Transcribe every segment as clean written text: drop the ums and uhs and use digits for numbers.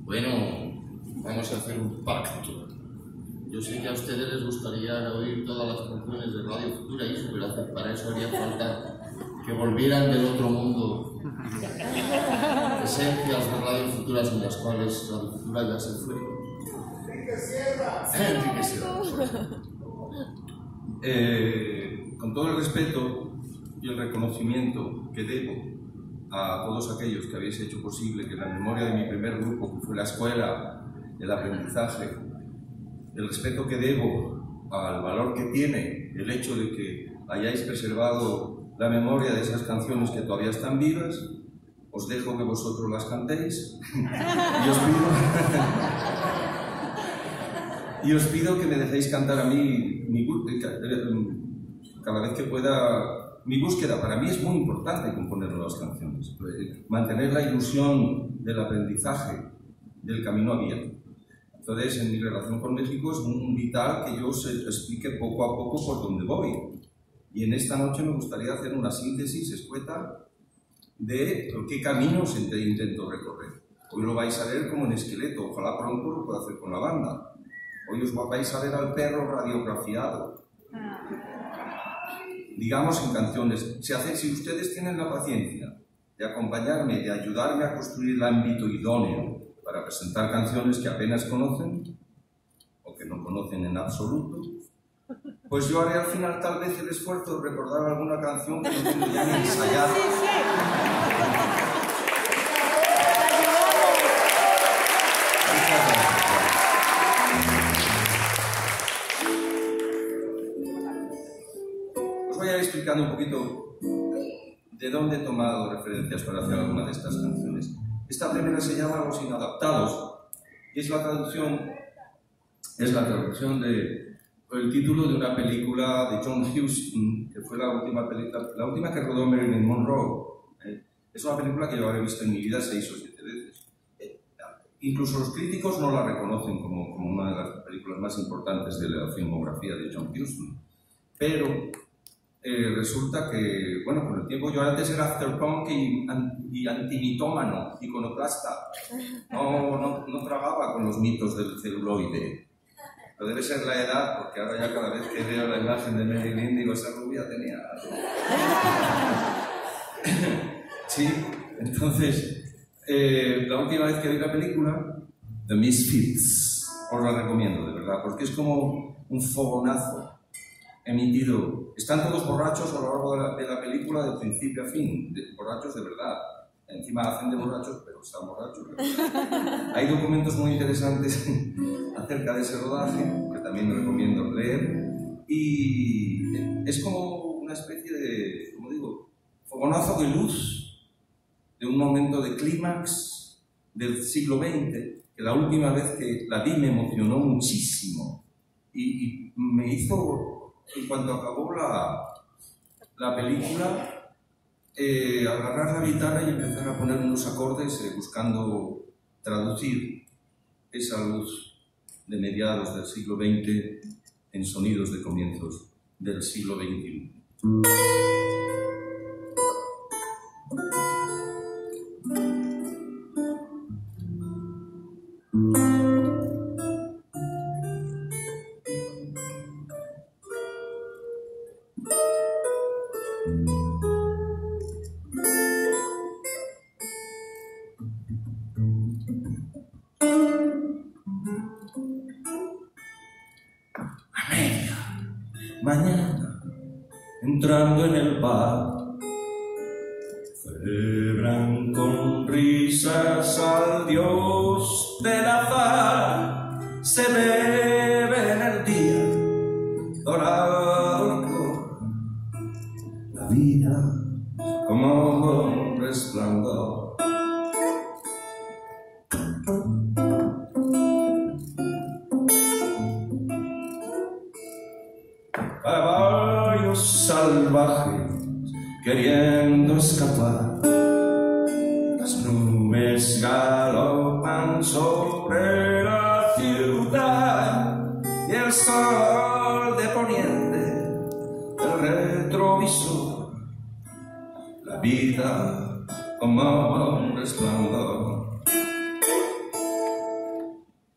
Bueno, vamos a hacer un pacto. Yo sé que a ustedes les gustaría oír todas las canciones de Radio Futura y eso, pero para eso haría falta que volvieran del otro mundo esencias de Radio Futura sin las cuales Radio Futura ya se fue. Enrique Sierra. Con todo el respeto y el reconocimiento que debo a todos aquellos que habéis hecho posible que la memoria de mi primer grupo, que fue la escuela, el aprendizaje, el respeto que debo al valor que tiene el hecho de que hayáis preservado la memoria de esas canciones que todavía están vivas, os dejo que vosotros las cantéis y os pido que me dejéis cantar a mí cada vez que pueda. Mi búsqueda para mí es muy importante componer nuevas canciones, mantener la ilusión del aprendizaje, del camino abierto. Entonces, en mi relación con México es muy vital que yo os explique poco a poco por dónde voy. Y en esta noche me gustaría hacer una síntesis escueta de qué caminos intento recorrer. Hoy lo vais a ver como en esqueleto, ojalá pronto lo pueda hacer con la banda. Hoy os vais a ver al perro radiografiado. Digamos en canciones. Si ustedes tienen la paciencia de acompañarme, de ayudarme a construir el ámbito idóneo para presentar canciones que apenas conocen o que no conocen en absoluto, pues yo haré al final tal vez el esfuerzo de recordar alguna canción que no tengo ya ni ensayada. Os voy a ir explicando un poquito de dónde he tomado referencias para hacer alguna de estas canciones. Esta primera se llama Los Inadaptados y es la traducción del título de una película de John Huston, que fue la última que rodó Marilyn Monroe. Es una película que yo habré visto en mi vida 6 o 7 veces. Incluso los críticos no la reconocen como una de las películas más importantes de la filmografía de John Huston. Pero resulta que, bueno, con el tiempo yo antes era afterpunk y antimitómano, iconoclasta. No tragaba con los mitos del celuloide. Pero debe ser la edad, porque ahora ya cada vez que veo la imagen de Marilyn digo, esa rubia tenía... Sí, entonces, la última vez que vi la película, The Misfits, os la recomiendo, de verdad, porque es como un fogonazo emitido. Están todos borrachos a lo largo de la película, de principio a fin, borrachos de verdad. Encima hacen de borrachos, pero están borrachos. Hay documentos muy interesantes acerca de ese rodaje, que también recomiendo leer, y es como una especie de, como digo, fogonazo de luz, de un momento de clímax del siglo XX, que la última vez que la vi me emocionó muchísimo, y me hizo, en cuanto acabó la película, agarrar la guitarra y empezar a poner unos acordes buscando traducir esa luz de mediados del siglo XX en sonidos de comienzos del siglo XXI. Mañana, entrando en el bar, celebran con risas al Dios del azar. Se bebe en el día dorado con la vida como un resplandor. Caballos salvajes queriendo escapar, las nubes galopan sobre la ciudad y el sol de poniente, el retrovisor, la vida como un resplandor.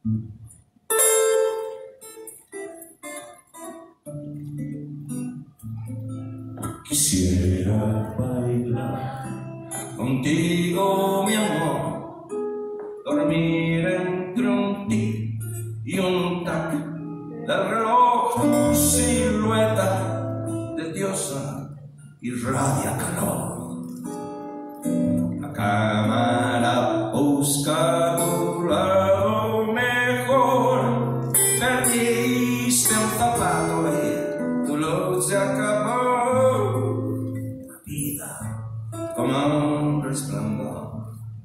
Quisiera bailar contigo, mi amor, dormir entre un tic y un tac del reloj, tu silueta de diosa irradia calor. La cámara busca tu lado mejor, perdiste un zapato y tu luz se acabó. La vida como un resplandor.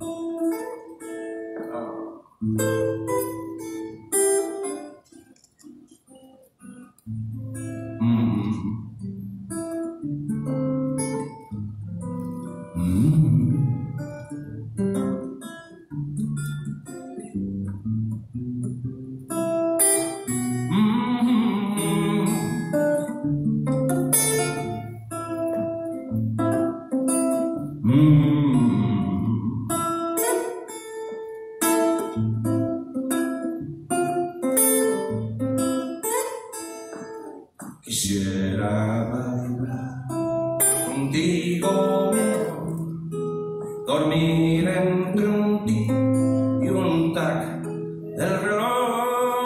Quisiera bailar contigo, mi amor, dormir entre un tic y un tac del reloj.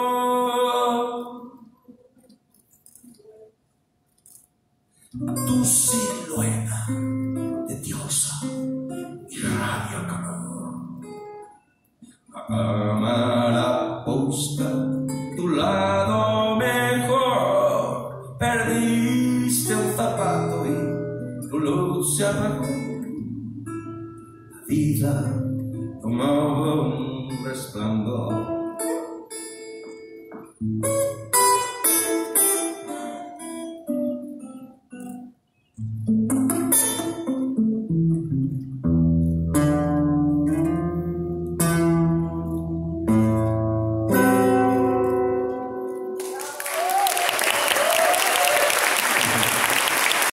Tu silueta de diosa irradia calor. La cámara busca tu lado mejor, perdiste un zapato y tu luz se apagó. La vida como un resplandor.